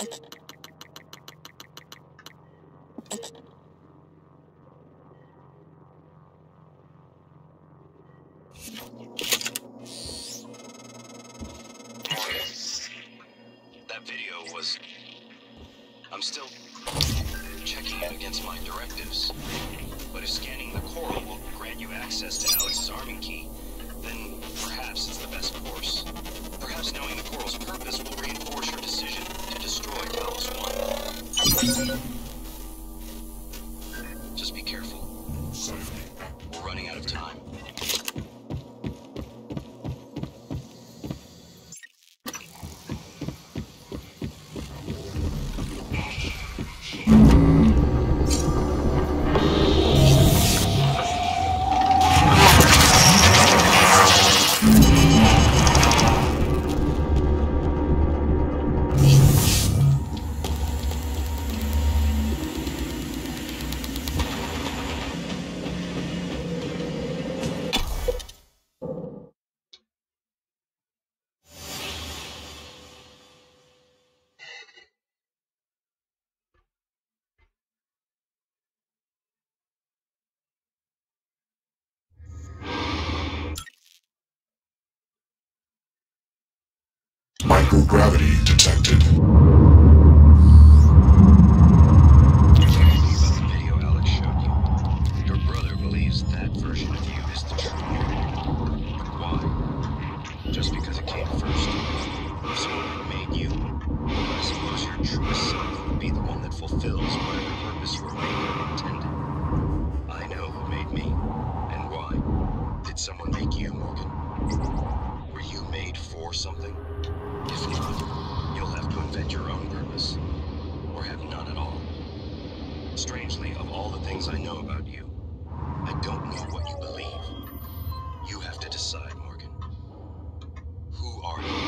That video was... I'm still checking it against my directives. But if scanning the coral will grant you access to Alex's arming key, then perhaps it's the best course. Perhaps knowing the coral's purpose will reinforce your decision to destroy Talos 1. Just be careful. We're running out of time. Microgravity detected. About the video Alex showed you. Your brother believes that version of you is the true one. Why? Just because it came first. If someone had made you, I suppose your truest self would be the one that fulfills whatever purpose your maker intended. I know who made me, and why. Did someone make you, Morgan? Were you made for something? If not, you'll have to invent your own purpose, or have none at all. Strangely, of all the things I know about you, I don't know what you believe. You have to decide, Morgan. Who are you?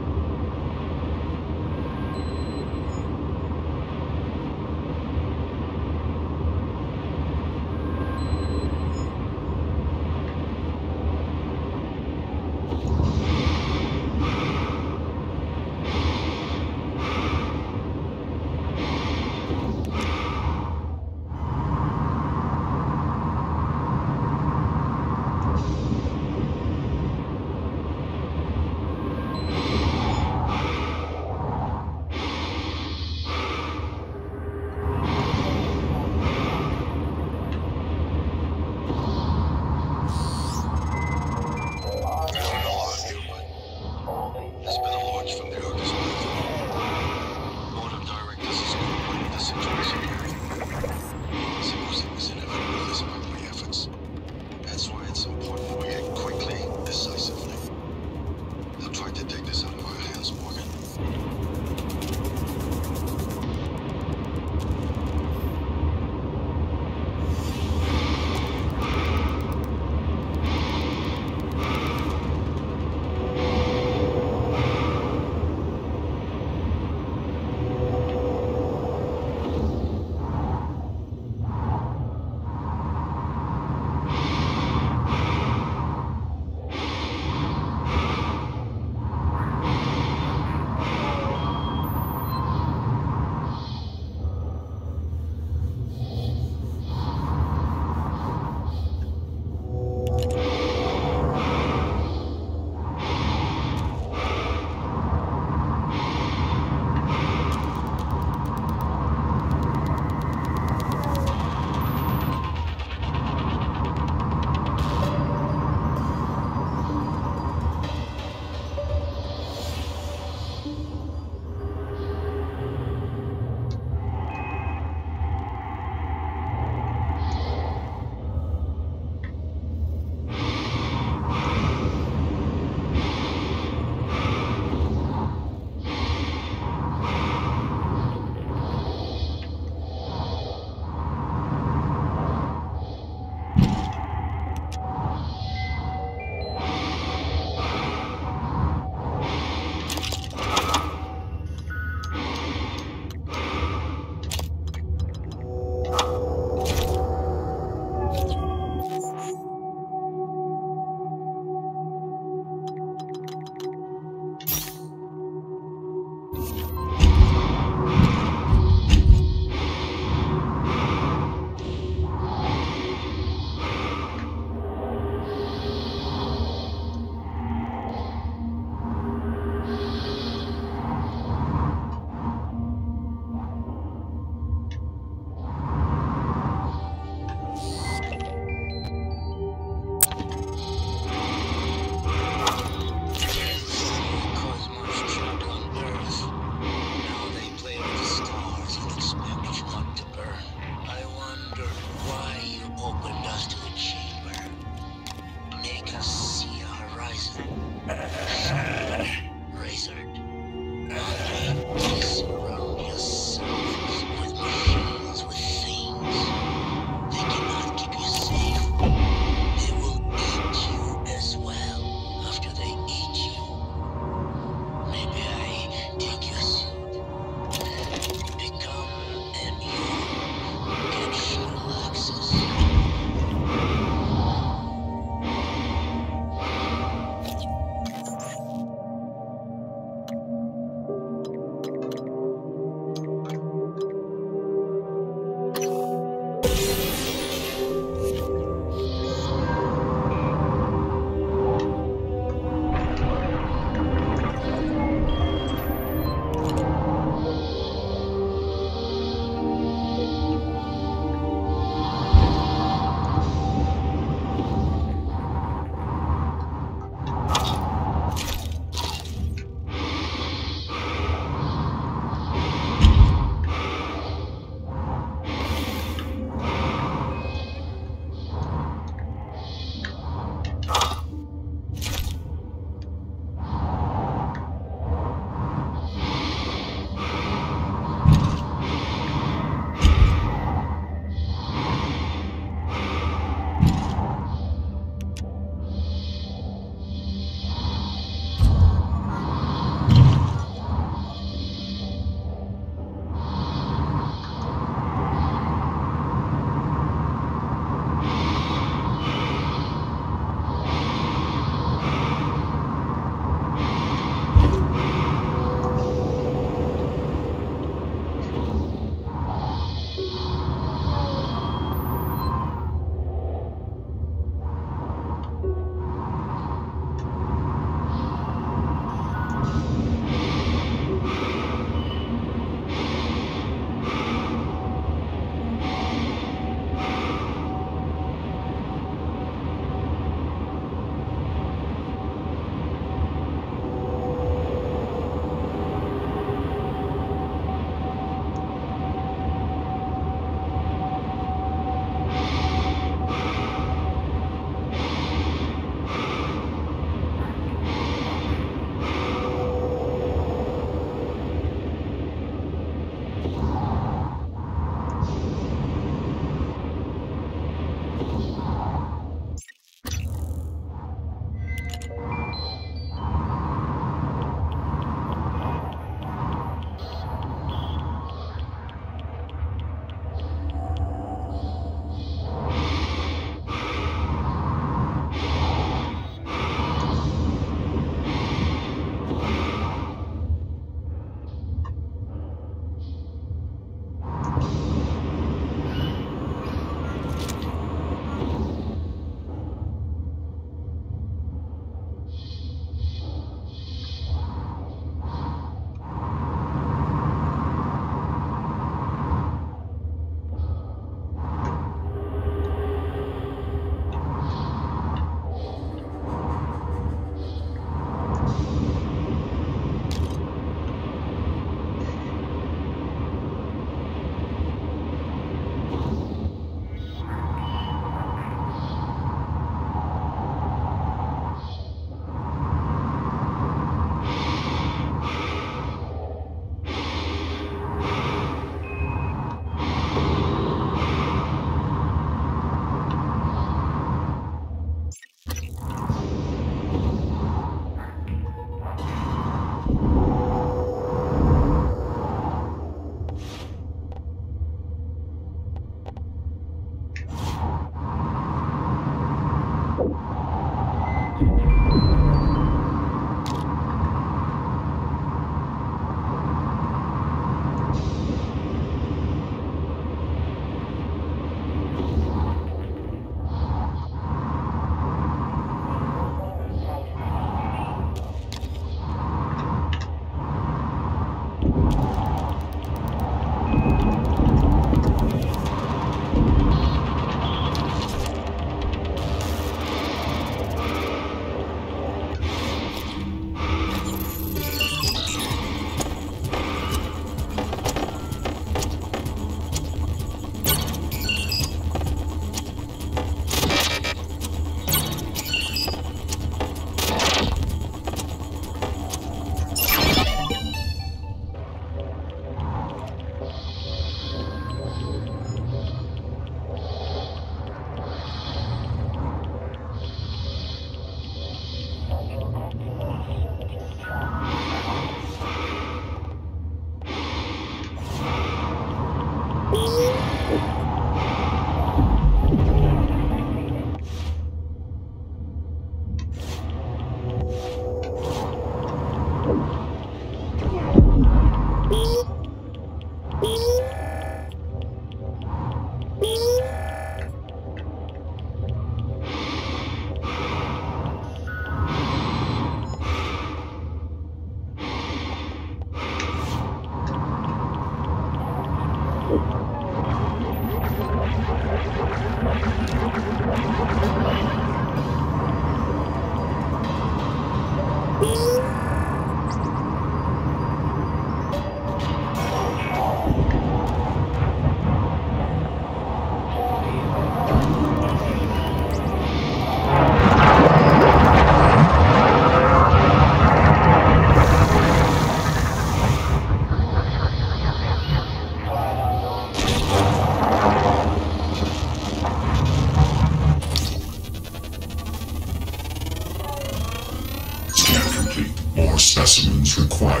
More specimens required.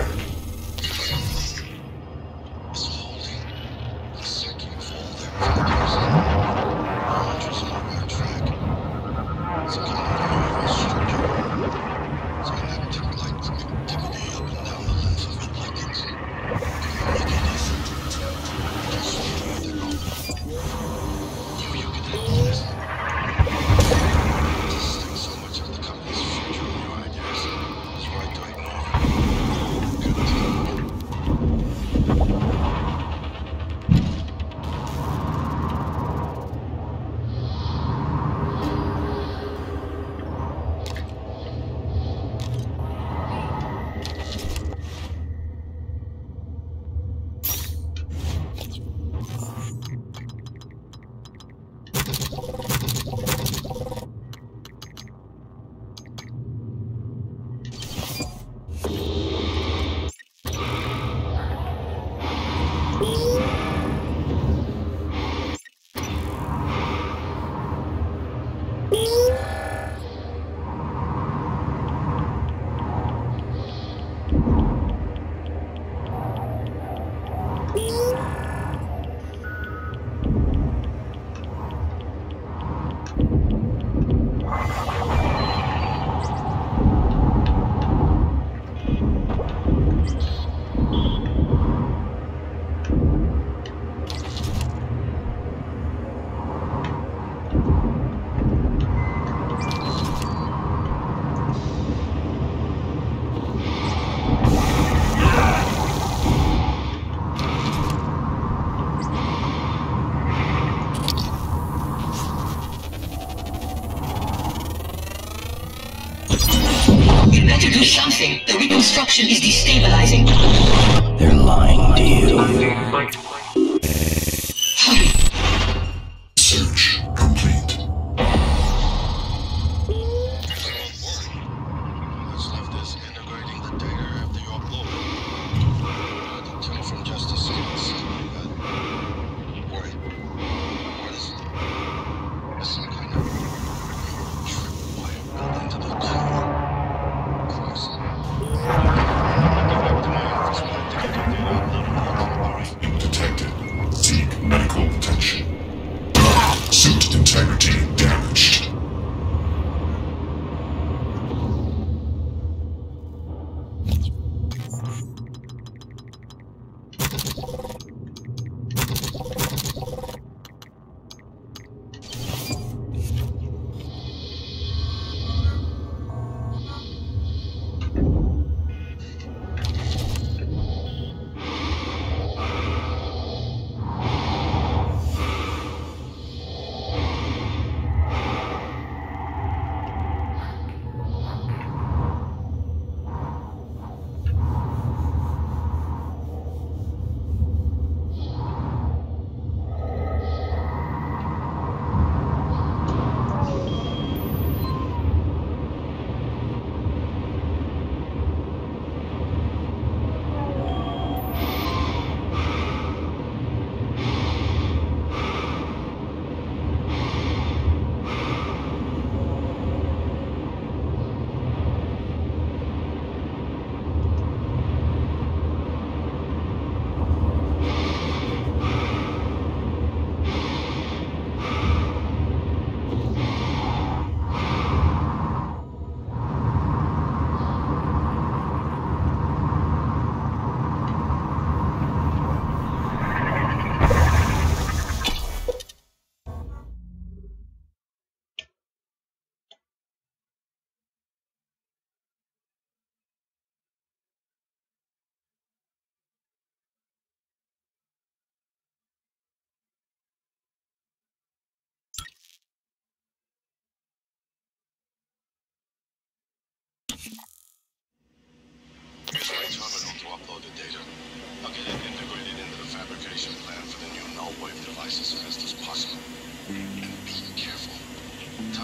It's holding a second fall there for the person. Launchers on the right track. It's a kind of nervous structure. It's magnetic light activity up and down the length of it like it's communicating. Just leave it alone. You can handle this. Just think so much of the company's future in your ideas. It's right to ignore it. Good talk. You better do something. The reconstruction is destabilizing. They're lying to you. Hurry. Search complete. What's left is integrating the data after you upload it. I can tell from just the scans. Wait, what is it? It's some kind of tripwire built into the core. Christ. I'll get back to my office when I have to get your data uploaded. All right. Detect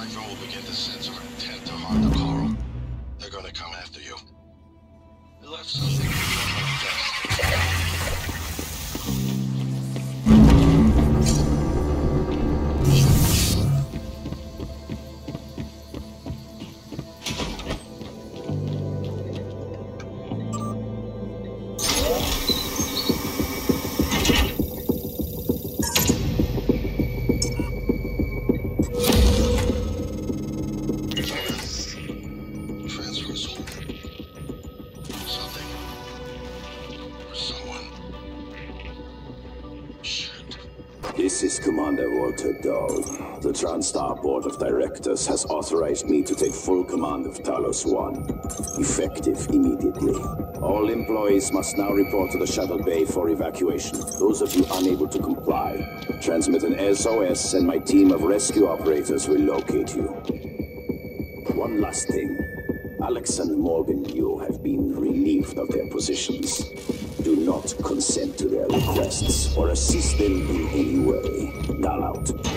Typhon will begin to sense our intent to harm the coral. They're gonna come after you. We left something on my desk. This is Commander Walter Dahl. The TranStar Board of Directors has authorized me to take full command of Talos 1, effective immediately. All employees must now report to the shuttle bay for evacuation. Those of you unable to comply, transmit an SOS and my team of rescue operators will locate you. One last thing. Alex and Morgan Yu have been relieved of their positions. Do not consent to their requests or assist them in any way. Dahl out.